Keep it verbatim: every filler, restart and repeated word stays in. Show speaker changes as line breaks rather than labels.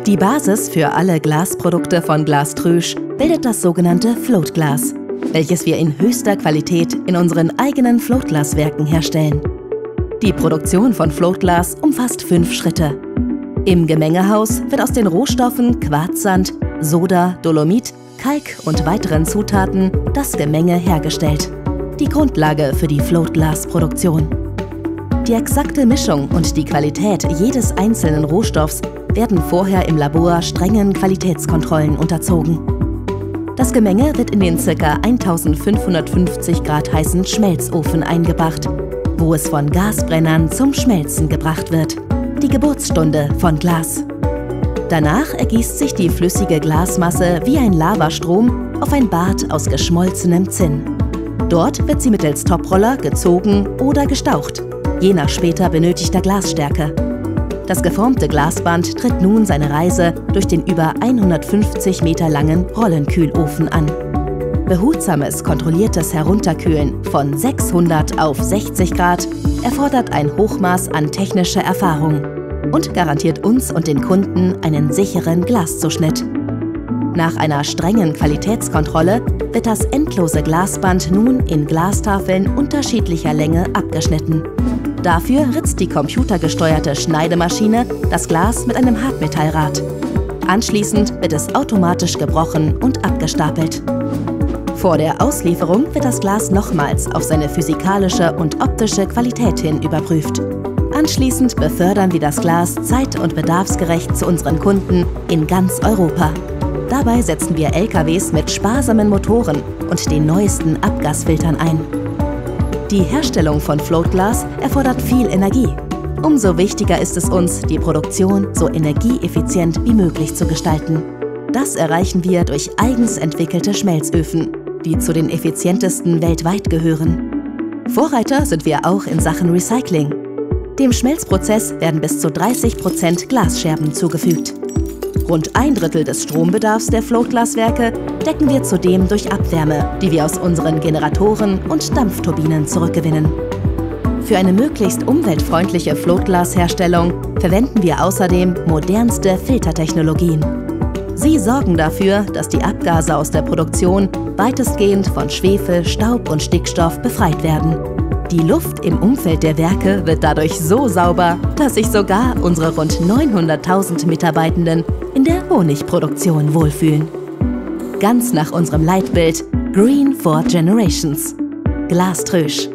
Die Basis für alle Glasprodukte von Glastrüsch bildet das sogenannte Floatglas, welches wir in höchster Qualität in unseren eigenen Floatglaswerken herstellen. Die Produktion von Floatglas umfasst fünf Schritte. Im Gemengehaus wird aus den Rohstoffen Quarzsand, Soda, Dolomit, Kalk und weiteren Zutaten das Gemenge hergestellt. Die Grundlage für die Floatglas-Produktion. Die exakte Mischung und die Qualität jedes einzelnen Rohstoffs werden vorher im Labor strengen Qualitätskontrollen unterzogen. Das Gemenge wird in den ca. eintausendfünfhundertfünfzig Grad heißen Schmelzofen eingebracht, wo es von Gasbrennern zum Schmelzen gebracht wird. Die Geburtsstunde von Glas. Danach ergießt sich die flüssige Glasmasse wie ein Lavastrom auf ein Bad aus geschmolzenem Zinn. Dort wird sie mittels Toproller gezogen oder gestaucht, je nach später benötigter Glasstärke. Das geformte Glasband tritt nun seine Reise durch den über hundertfünfzig Meter langen Rollenkühlofen an. Behutsames, kontrolliertes Herunterkühlen von sechshundert auf sechzig Grad erfordert ein Hochmaß an technischer Erfahrung und garantiert uns und den Kunden einen sicheren Glaszuschnitt. Nach einer strengen Qualitätskontrolle wird das endlose Glasband nun in Glastafeln unterschiedlicher Länge abgeschnitten. Dafür ritzt die computergesteuerte Schneidemaschine das Glas mit einem Hartmetallrad. Anschließend wird es automatisch gebrochen und abgestapelt. Vor der Auslieferung wird das Glas nochmals auf seine physikalische und optische Qualität hin überprüft. Anschließend befördern wir das Glas zeit- und bedarfsgerecht zu unseren Kunden in ganz Europa. Dabei setzen wir L K Ws mit sparsamen Motoren und den neuesten Abgasfiltern ein. Die Herstellung von Floatglas erfordert viel Energie. Umso wichtiger ist es uns, die Produktion so energieeffizient wie möglich zu gestalten. Das erreichen wir durch eigens entwickelte Schmelzöfen, die zu den effizientesten weltweit gehören. Vorreiter sind wir auch in Sachen Recycling. Dem Schmelzprozess werden bis zu dreißig Prozent Glasscherben zugefügt. Rund ein Drittel des Strombedarfs der Floatglaswerke decken wir zudem durch Abwärme, die wir aus unseren Generatoren und Dampfturbinen zurückgewinnen. Für eine möglichst umweltfreundliche Floatglasherstellung verwenden wir außerdem modernste Filtertechnologien. Sie sorgen dafür, dass die Abgase aus der Produktion weitestgehend von Schwefel, Staub und Stickstoff befreit werden. Die Luft im Umfeld der Werke wird dadurch so sauber, dass sich sogar unsere rund neunhunderttausend Mitarbeitenden in der Honigproduktion wohlfühlen. Ganz nach unserem Leitbild Green for Generations. Glastrüsch.